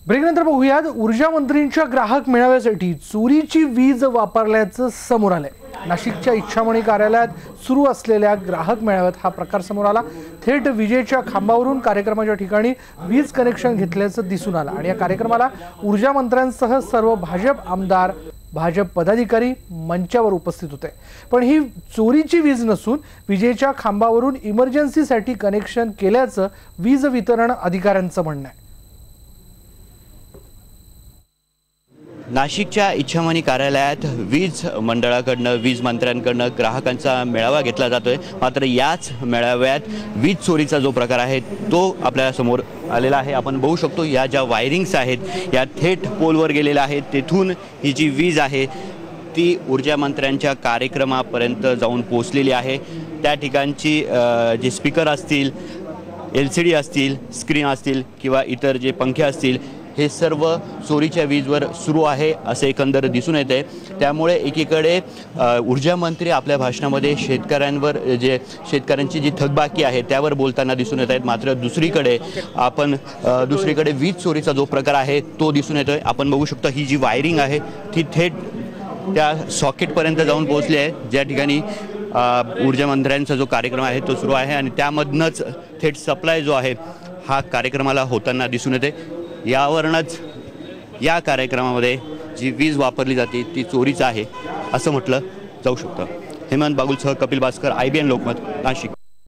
ब्रेकनंतर बघूयात ऊर्जा मंत्रींच्या ग्राहक मेळाव्यासाठी चोरीची वीज वापरल्याचं समोर आलंय। नाशिकच्या इच्छामणी कार्यालयात सुरू असलेल्या ग्राहक मेळाव्यात हा प्रकार समोर आला। थेट विजेच्या खांबावरून कार्यक्रमाच्या ठिकाणी वीज कनेक्शन घेतल्याचं दिसून आलं आणि या कार्यक्रमाला ऊर्जा मंत्र्यांसह सर्व भाजप आमदार, भाजप पदाधिकारी मंचावर उपस्थित होते। पण ही चोरीची वीज नसून विजेच्या खांबावरून इमर्जन्सीसाठी कनेक्शन केल्याचं वीज वितरण अधिकाऱ्यांचं म्हणणं आहे। नाशिकच्या इच्छामणी कार्यालयात वीज मंडळाकडनं, वीज मंत्र्यांकडनं ग्राहकांचा मेळावा घेतला जातोय। मात्र याच मेळाव्यात वीज चोरीचा जो प्रकार आहे तो आपल्या समोर आलेला आहे। आपण बघू शकतो या ज्या वायरिंग्स आहेत या थेट पोलवर गेलेल्या आहेत। तेथून ही जी वीज आहे ती ऊर्जा मंत्र्यांच्या कार्यक्रमापर्यंत जाऊन पोहोचलेली आहे। त्या ठिकाणची जे स्पीकर असतील, LCD असतील, स्क्रीन असतील किंवा इतर जे पंखे असतील, हे सर्व चोरीच्या वीजवर सुरू आहे असे एकंदर दिसून येते। त्यामुळे एकीकडे ऊर्जा मंत्री आपल्या भाषणामध्ये शेतकऱ्यांची जी थकबाकी आहे त्यावर बोलताना दिसून येत आहेत। मात्र दुसरीकडे वीज चोरीचा जो प्रकार आहे तो दिसून येतोय। आपण बघू शकतो ही जी वायरिंग आहे ती थेट त्या सॉकेटपर्यंत जाऊन पोहोचली आहे, ज्या ठिकाणी ऊर्जा मंत्र्यांचा जो कार्यक्रम आहे तो सुरू आहे आणि त्यामधनंच थेट सप्लाय जो आहे हा कार्यक्रमाला होताना दिसून येते। यावरूनच या कार्यक्रमामध्ये जी वीज वापरली जाते ती चोरीच आहे असं म्हटलं जाऊ शकतं। हेमंत बागुलसह कपिल भास्कर, IBN लोकमत, नाशिक।